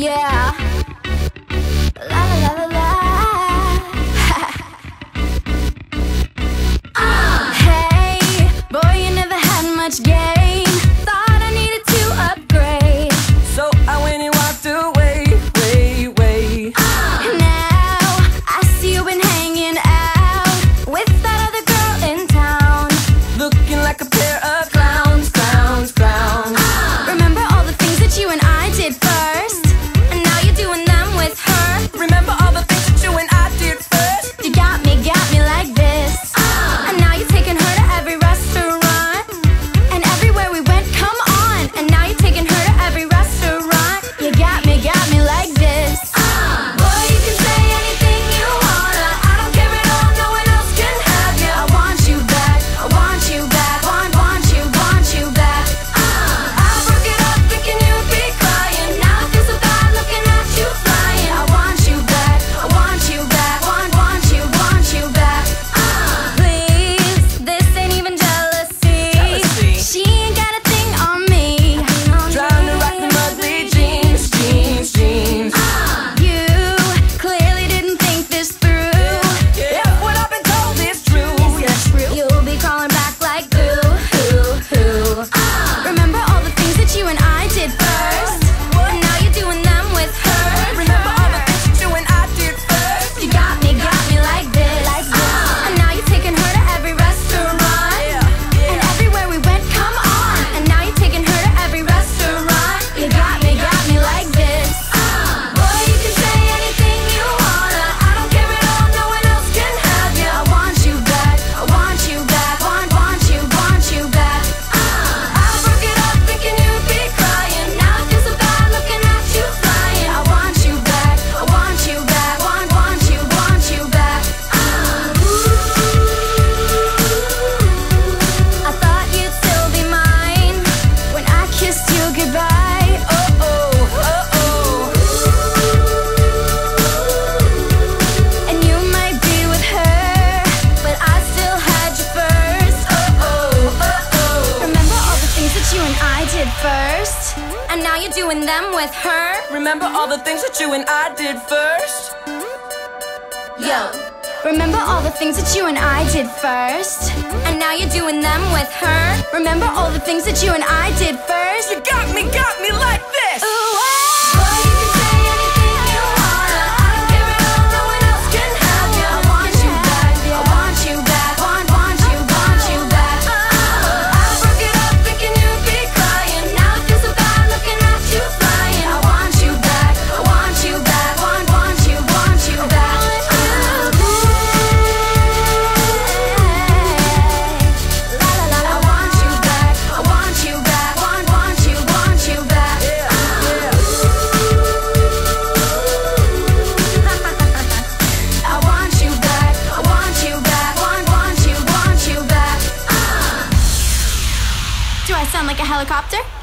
Yeah. La la la la la. Hey, boy, you never had much game. Thought I needed to upgrade. So I went and walked away, way. Now I see you been hanging out with that other girl in town, Looking like a pair of clowns. Remember all the things that you and I did first, and now you're doing them with her. Remember all the things that you and I did first? You got me like this. And now you're taking her to every restaurant, and everywhere we went, come on. And now you're taking her to every restaurant. You got me like this. Boy, you can say anything you wanna, I don't care at all, no one else can have you. I want you back, I want you back, want you back. I broke it up thinking you'd be crying, now I feel so bad looking at you flying. I want you back, I want you back, want you back. Please, this ain't even jealousy. She ain't got a thing on me. Trying to rock them ugly jeans. You clearly didn't think this through. If what I've been told is true, You'll be crawling back like ooh. Remember all the things that you and I did first, and now you're doing them with her. remember all the things that you and I did first? You got me like this. And now you're taking her to every restaurant, and everywhere we went, come on. And now you're taking her to every restaurant. You got me like this. Boy, you can say anything you wanna, I don't care at all, no one else can have you. I want you back, I want you back, want you back. I broke it up thinking you'd be crying, now I feel so bad looking at you flying. I want you back, I want you back, want you back. I thought you'd still be mine when I kissed you goodbye. And you might be with her, but I still had you first. Remember all the things that you and I did first, and now you're doing them with her. Remember all the things that you and I did first? Yo, remember all the things that you and I did first, and now you're doing them with her. Remember all the things that you and I did first. You got me like this. Ooh, boy, you can say anything you wanna, I don't care at all, no one else can have you. I want you back, I want you back, want you back. I broke it up thinking you'd be crying, now I feel so bad looking at you flying. I want you back, I want you back, want you back. La la la, I want you back, I want you back, want you back. I want you back, I want you back, want you back. Do I sound like a helicopter?